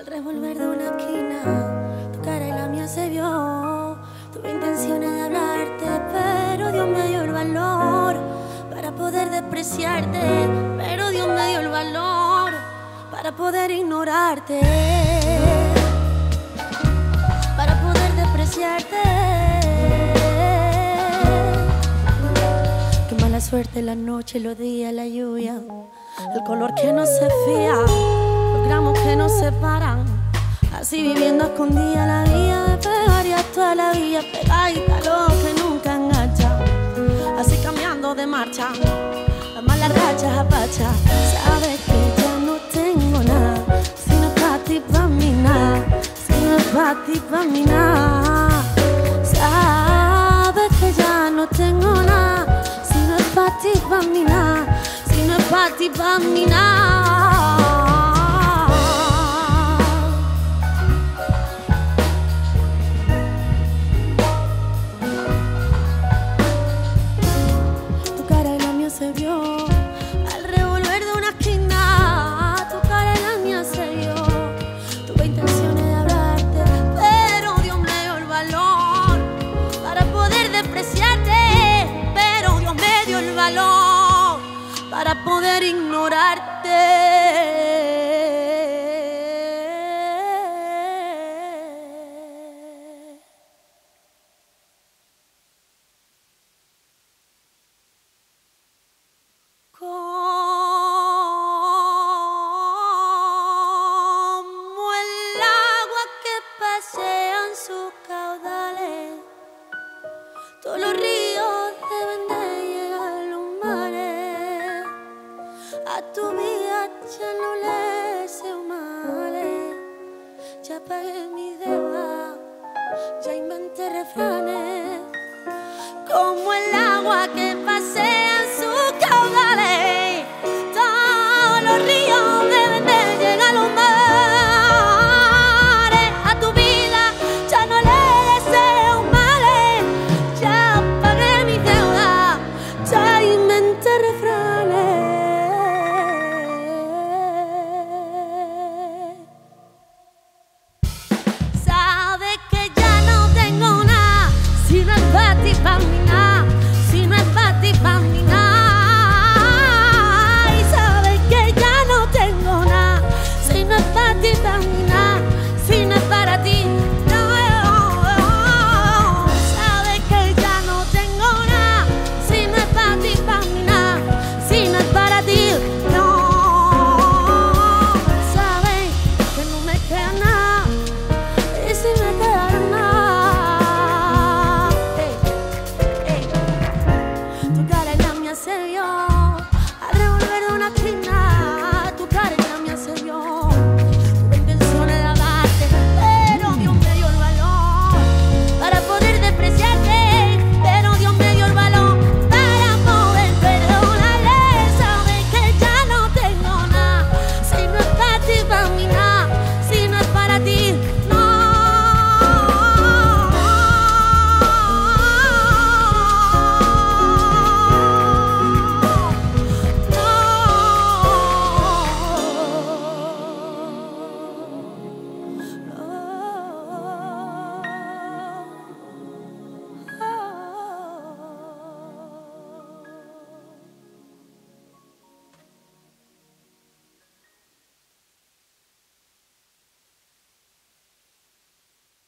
revolver de una esquina, tu cara y la mía se vio. Tuve intenciones de hablarte, pero Dios me dio el valor para poder despreciarte, pero Dios me dio el valor para poder ignorarte, para poder despreciarte. Qué mala suerte la noche, los días, la lluvia, el color que no se fía, los gramos que nos separan. Así viviendo a escondida la vida, me pegaría toda la vida pegadita a lo que nunca engancha. Así cambiando de marcha, las malas rachas apacha. Sabes que ya no tengo nada, si no es pa' ti, pa' mí nada, si no es pa' ti, pa' mí nada. Sabes que ya no tengo nada, si no es pa' ti, pa' mí nada, si no es pa' ti, pa' mí nada. Se vio al revolver de una esquina, tu cara y la mía se vio. Tuve intenciones de hablarte, pero Dios me dio el valor para poder despreciarte, pero Dios me dio el valor para poder ignorarte. Todos los ríos deben de llegar a los mares. A tu vida ya no le deseo males. Ya pagué mi deuda, ya inventé refranes. Como el agua que pasea en sus caudales. Todos los ríos deben de llegar a los mares. A tu vida ya no le deseo males. Ya pagué mi deuda, ya inventé refranes. Sabes que ya no tengo nada, si no es pa' ti, pa' mí nada, si no es pa' ti, pa' mí nada. Y sabes que ya no tengo nada, si no es pa' ti, pa' mí nada, si no es para ti.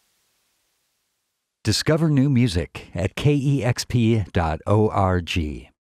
Discover new music at kexp.org.